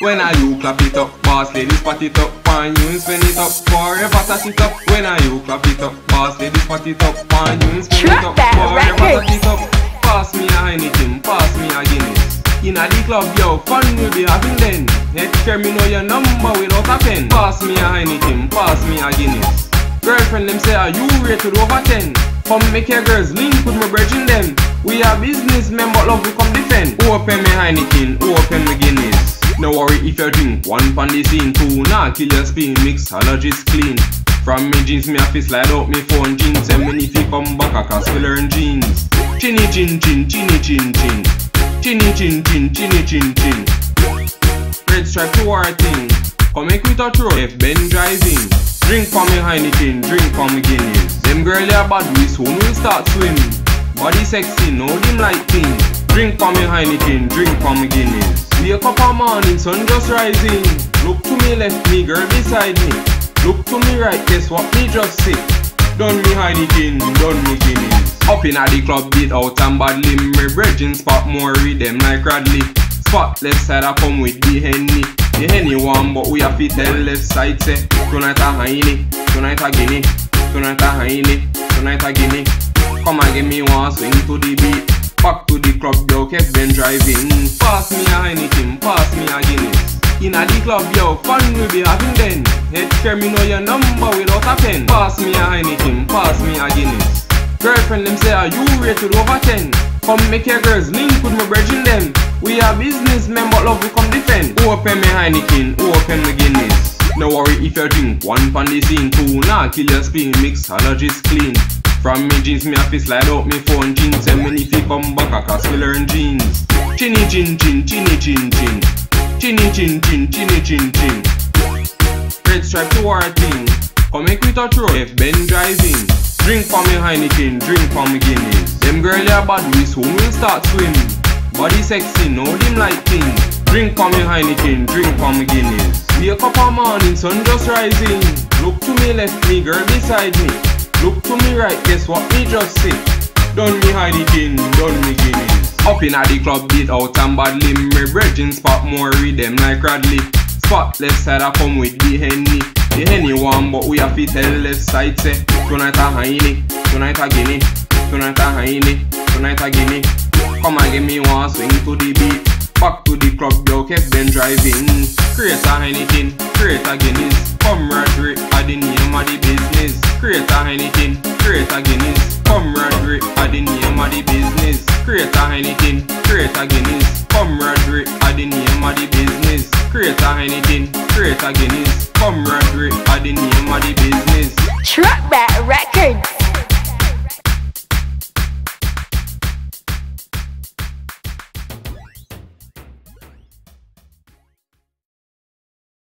When I you clap it up, boss lady spot it up, and you spin it up, forever tat it up. When I you clap it up, boss lady spot it up, and you spin it up, forever tat it up. Pass me a Heineken, pass me a Guinness. Inna the club, yo, fun will be having then. Head care me know your number without a pen. Pass me a Heineken, pass me a Guinness. Girlfriend them say, are you rated over 10? Come make your girls link with my brethren them. We are businessmen but love we come defend. Open me Heineken, open me Guinness. No worry if you drink one pan the scene. Two, nah kill your spleen, mixologist clean. From me jeans me have to slide out me phone jeans. And when if you come back I can still learn jeans. Chinny chin chin, chinny chin chin. Chinny chin chin, chinny chin chin. Red stripe to our thing. Come make we touch road, Kev Ben driving. Drink for me Heineken, drink for me Guinness. Them girl are bad, we soon will start swim. Body sexy, no dim like ting. Drink for me Heineken, drink for me Guinness. Wake up a morning, sun just rising. Look to me left, me girl beside me. Look to me right, guess what me just say. Done me Heineken, done me Guinness. Up in the club, beat out and badly. Me brethren spot more Riddim like Radley. Spot left side I come with the Heine. The Heine one but we have to tell left side say. Tonight a Heine, tonight a Guinne. Tonight a Heine, tonight a Guinne. Come and give me one swing to the beat. Back to the club, yo, Kev Ben driving. Pass me a Heineken, pass me a Guinness. Inna the club, yo, fun will be having then. Head care me know your number without a pen. Pass me a Heineken, pass me a Guinness. Girlfriend them say, are you rated over 10? Come make your girls link with my brethren them. We are businessmen but love we come defend. Open me Heineken, open me Guinness. No worry if you drink one pan the scene. Two, nah kill your spleen, mixologist clean. From me jeans me have to slide out me phone jeans. And when if you come back I can still learn jeans. Chinny chin chin, chinny chin chin. Chinny chin chin, chinny chin chin. Red stripe to our thing. Come make we touch road, Kev Ben driving. Drink for me Heineken, drink for me Guinness. Them girl are bad, we soon will start swim. Body sexy, no dim like ting. Drink for me Heineken, drink for me Guinness. Wake up a morning, sun just rising. Look to me left, me girl beside me. Look to me right, guess what me just say. Done me Heineken, done me Guinness. Up in the club, beat out and badly. Me brethren spot more Riddim like Radley. Spot left side I come with the Heine. The Heine one but we have to tell left side say. Tonight a Heine, tonight a Guinne. Tonight a Heine, tonight a Guinne. Come and give me one swing to the beat. Back to the club, yo, Kev Ben driving. Create a Heineken, create a Guinness. Camaraderie are the name of the business. Create a Heineken, create a Guinness. Camaraderie are the name of the business. Create a Heineken, create a Guinness. Camaraderie are the name of the business. Create a Heineken, create a Guinness. Camaraderie are the name of the business. Truck Bat Records.